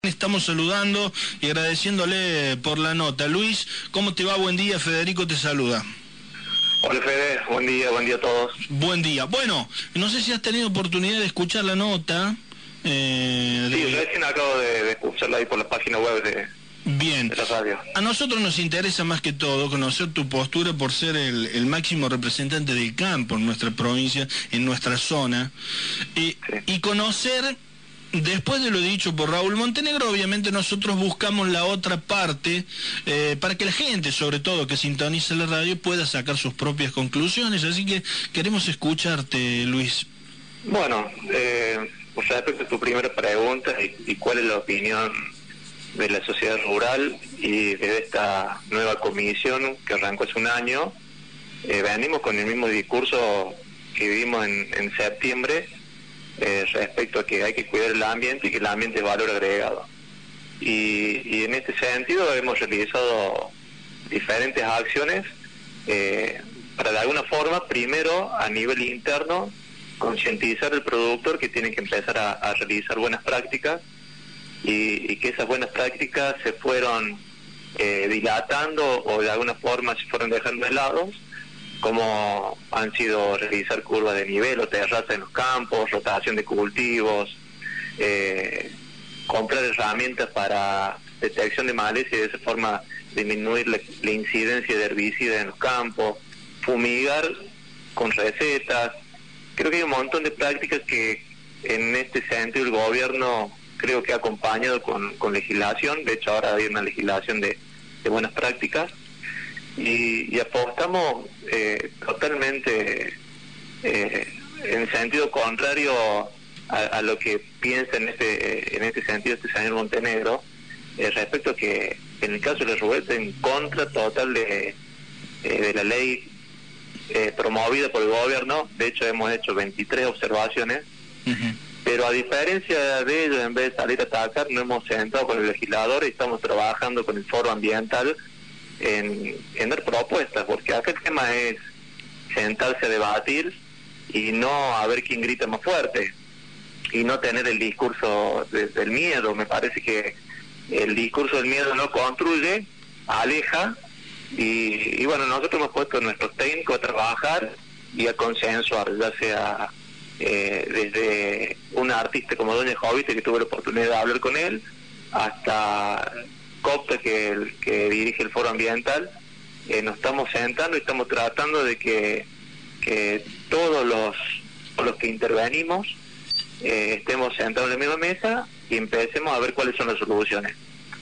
Estamos saludando y agradeciéndole por la nota. Luis, ¿cómo te va? Buen día, Federico te saluda. Hola Fede, buen día a todos. Buen día. Bueno, no sé si has tenido oportunidad de escuchar la nota. Sí, recién acabo de escucharla ahí por la página web de la radio. A nosotros nos interesa más que todo conocer tu postura por ser el máximo representante del campo en nuestra provincia, en nuestra zona, y conocer. Después de lo dicho por Raúl Montenegro, obviamente nosotros buscamos la otra parte para que la gente, sobre todo que sintoniza la radio, pueda sacar sus propias conclusiones. Así que queremos escucharte, Luis. Bueno, respecto a tu primera pregunta y cuál es la opinión de la sociedad rural y de esta nueva comisión que arrancó hace un año, venimos con el mismo discurso que vimos en septiembre, respecto a que hay que cuidar el ambiente y que el ambiente es valor agregado. Y en este sentido hemos realizado diferentes acciones para de alguna forma, primero a nivel interno, concientizar al productor que tiene que empezar a realizar buenas prácticas y que esas buenas prácticas se fueron dilatando o de alguna forma se fueron dejando de lado, como han sido realizar curvas de nivel o terrazas en los campos, rotación de cultivos, comprar herramientas para detección de maleza y de esa forma disminuir la incidencia de herbicidas en los campos, fumigar con recetas. Creo que hay un montón de prácticas que en este sentido el gobierno creo que ha acompañado con legislación. De hecho ahora hay una legislación de buenas prácticas. Y apostamos totalmente en sentido contrario a lo que piensa en este sentido este señor Montenegro, respecto a que en el caso de la rubeta en contra total de la ley promovida por el gobierno. De hecho hemos hecho 23 observaciones, pero a diferencia de ellos, en vez de salir a atacar, nos hemos sentado con el legislador y estamos trabajando con el foro ambiental en dar propuestas, porque acá el tema es sentarse a debatir y no a ver quién grita más fuerte y no tener el discurso del miedo. Me parece que el discurso del miedo no construye, aleja y bueno, nosotros hemos puesto a nuestros técnicos a trabajar y a consensuar, ya sea desde un artista como Doña Jovite, que tuve la oportunidad de hablar con él, hasta Copta, que dirige el foro ambiental. Nos estamos sentando y estamos tratando de que todos los que intervenimos estemos sentados en la misma mesa y empecemos a ver cuáles son las soluciones.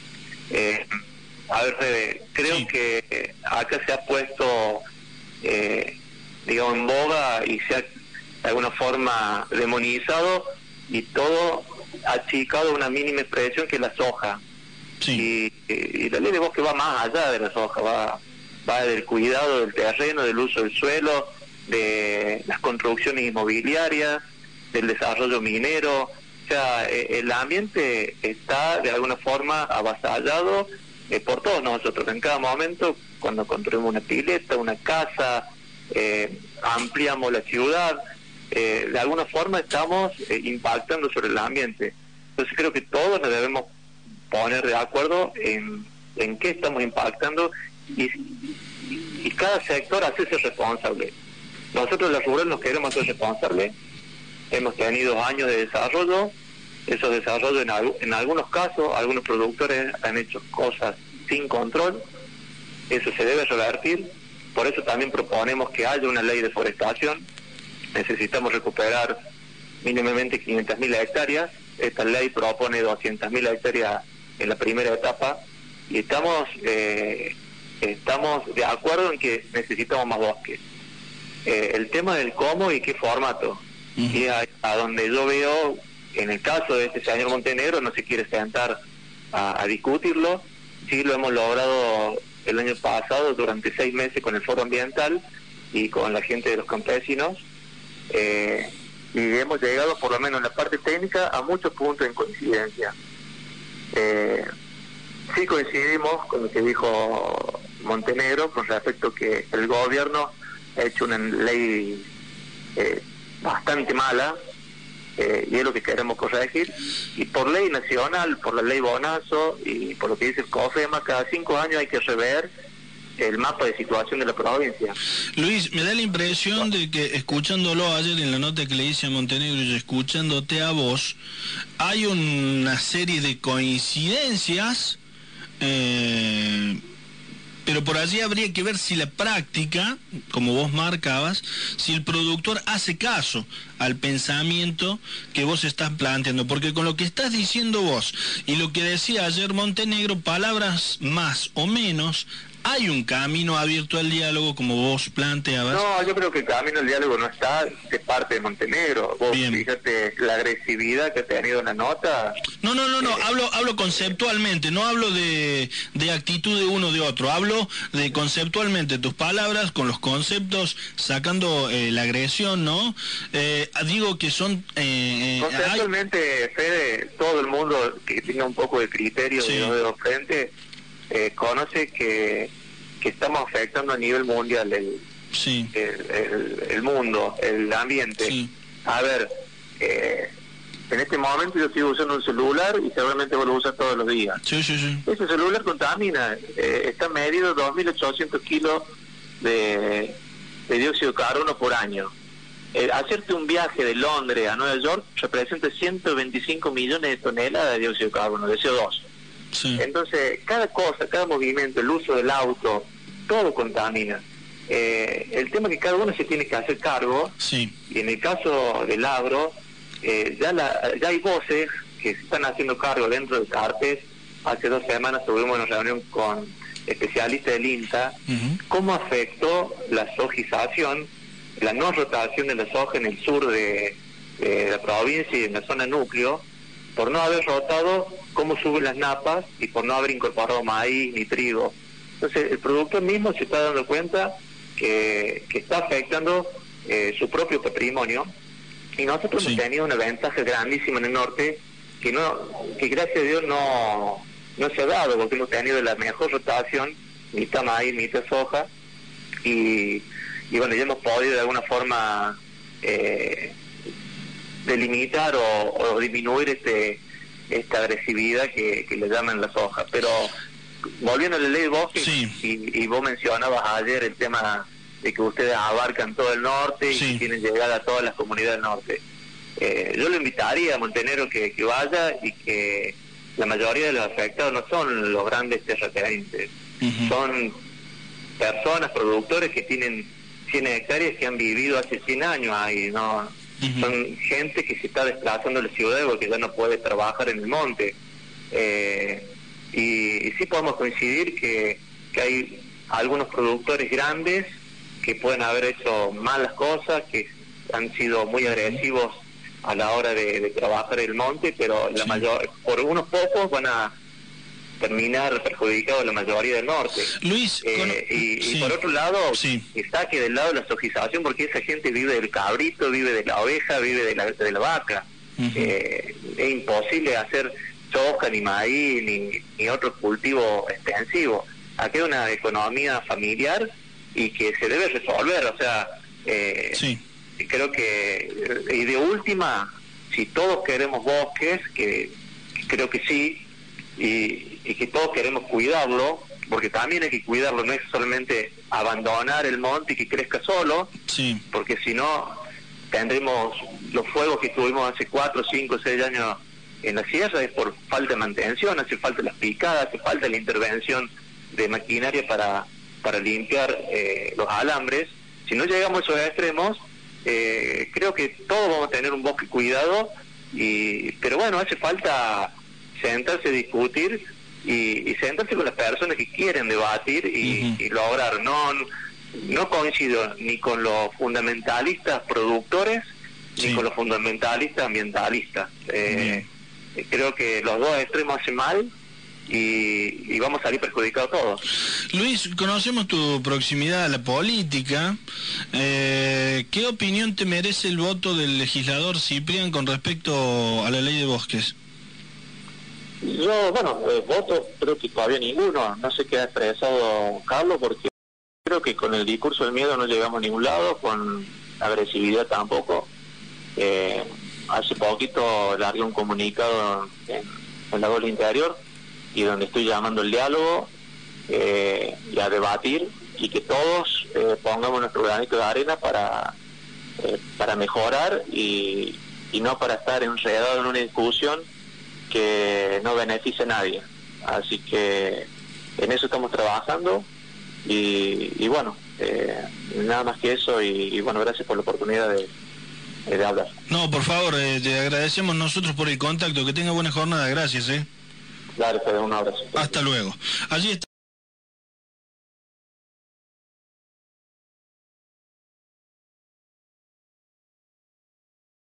A ver, creo que acá se ha puesto digamos en boga y se ha de alguna forma demonizado y todo achicado a una mínima expresión que es la soja. Y la ley de bosque va más allá de la soja, va del cuidado del terreno, del uso del suelo, de las construcciones inmobiliarias, del desarrollo minero. O sea, el ambiente está de alguna forma avasallado por todos nosotros. En cada momento, cuando construimos una pileta, una casa, ampliamos la ciudad, de alguna forma estamos impactando sobre el ambiente. Entonces creo que todos nos debemos poner de acuerdo en qué estamos impactando y cada sector hacerse responsable. Nosotros la rural nos queremos hacer responsables. Hemos tenido años de desarrollo. Esos desarrollos en algunos casos, algunos productores han hecho cosas sin control. Eso se debe revertir. Por eso también proponemos que haya una ley de forestación. Necesitamos recuperar mínimamente 500.000 hectáreas. Esta ley propone 200.000 hectáreas en la primera etapa y estamos de acuerdo en que necesitamos más bosques. El tema del cómo y qué formato, y a donde yo veo, en el caso de este señor Montenegro, no se quiere sentar a discutirlo. Sí lo hemos logrado el año pasado durante 6 meses con el foro ambiental y con la gente de los campesinos, y hemos llegado, por lo menos en la parte técnica, a muchos puntos en coincidencia. Sí coincidimos con lo que dijo Montenegro con respecto a que el gobierno ha hecho una ley bastante mala, y es lo que queremos corregir. Y por ley nacional, por la ley Bonazo y por lo que dice el COFEMA, cada 5 años hay que rever el mapa de situación de la provincia. Luis, me da la impresión de que escuchándolo ayer en la nota que le hice a Montenegro y escuchándote a vos, hay una serie de coincidencias, pero por allí habría que ver si la práctica, como vos marcabas, si el productor hace caso al pensamiento que vos estás planteando, porque con lo que estás diciendo vos y lo que decía ayer Montenegro, palabras más o menos, hay un camino abierto al diálogo, como vos planteabas. No, yo creo que el camino al diálogo no está de parte de Montenegro. Vos fíjate la agresividad que ha tenido la nota. No, hablo conceptualmente, no hablo de actitud de uno o de otro, hablo de conceptualmente, tus palabras con los conceptos, sacando la agresión, ¿no? Digo que son... conceptualmente, Fede, todo el mundo que tenga un poco de criterio de los dedos frente... conoce que estamos afectando a nivel mundial el mundo, el ambiente. Sí. A ver, en este momento yo sigo usando un celular y seguramente vos lo usas todos los días. Sí. Ese celular contamina, está medido 2.800 kilos de dióxido de carbono por año. Hacerte un viaje de Londres a Nueva York representa 125 millones de toneladas de dióxido de carbono, de CO2. Sí. Entonces, cada cosa, cada movimiento, el uso del auto, todo contamina. El tema es que cada uno se tiene que hacer cargo, y en el caso del agro, ya hay voces que se están haciendo cargo dentro del CARTES. Hace 2 semanas tuvimos una reunión con especialistas del INTA, cómo afectó la sojización, la no rotación de la soja en el sur de la provincia y en la zona núcleo, por no haber rotado cómo suben las napas y por no haber incorporado maíz ni trigo. Entonces el productor mismo se está dando cuenta que está afectando su propio patrimonio, y nosotros hemos tenido una ventaja grandísima en el norte que gracias a Dios no se ha dado, porque hemos tenido la mejor rotación, mitad maíz, mitad soja, y bueno, ya hemos podido de alguna forma delimitar o disminuir esta agresividad que le llaman la soja. Pero volviendo a la ley de bosques, y vos mencionabas ayer el tema de que ustedes abarcan todo el norte y que tienen llegada a todas las comunidades del norte. Yo lo invitaría a Montenegro que vaya, y que la mayoría de los afectados no son los grandes terratenientes, son personas, productores que tienen 100 hectáreas que han vivido hace 100 años ahí, ¿no? Son gente que se está desplazando a la ciudad porque ya no puede trabajar en el monte. Y sí podemos coincidir que hay algunos productores grandes que pueden haber hecho malas cosas, que han sido muy agresivos a la hora de trabajar el monte, pero la mayor, por unos pocos van a terminar perjudicados la mayoría del norte. Luis, y por otro lado, está que del lado de la sojización, porque esa gente vive del cabrito, vive de la oveja, vive de la vaca. Es imposible hacer soja, ni maíz, ni otro cultivo extensivo. Aquí hay una economía familiar y que se debe resolver, o sea, creo que, y de última, si todos queremos bosques, que creo que sí, y que todos queremos cuidarlo, porque también hay que cuidarlo, no es solamente abandonar el monte y que crezca solo, porque si no tendremos los fuegos que tuvimos hace 4, 5, 6 años en la sierra, es por falta de mantención, hace falta las picadas, hace falta la intervención de maquinaria para limpiar los alambres. Si no llegamos a esos extremos, creo que todos vamos a tener un bosque cuidado, pero bueno, hace falta sentarse a discutir y sentarse con las personas que quieren debatir y lograr. No coincido ni con los fundamentalistas productores ni con los fundamentalistas ambientalistas. Creo que los dos extremos hacen mal y vamos a salir perjudicados todos. Luis, conocemos tu proximidad a la política. ¿Qué opinión te merece el voto del legislador Ciprián con respecto a la ley de bosques? Yo, voto creo que todavía ninguno. No sé qué ha expresado Carlos, porque creo que con el discurso del miedo no llegamos a ningún lado, con agresividad tampoco. hace poquito largué un comunicado en la Voz Interior, y donde estoy llamando al diálogo y a debatir, y que todos pongamos nuestro granito de arena para mejorar y no para estar enredado en una discusión que no beneficia a nadie. Así que en eso estamos trabajando y bueno, nada más que eso, y bueno, gracias por la oportunidad de hablar. No, por favor, te agradecemos nosotros por el contacto. Que tenga buena jornada, gracias. Dale, Fede, un abrazo. Hasta luego. Allí está.